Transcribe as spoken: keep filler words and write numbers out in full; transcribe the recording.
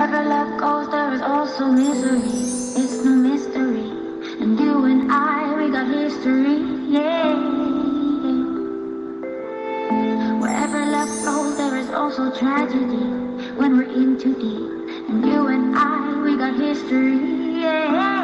Wherever love goes, there is also misery. It's no mystery. And you and I, we got history. Yeah. Wherever love goes, there is also tragedy. When we're in too deep. And you and I, we got history. Yeah.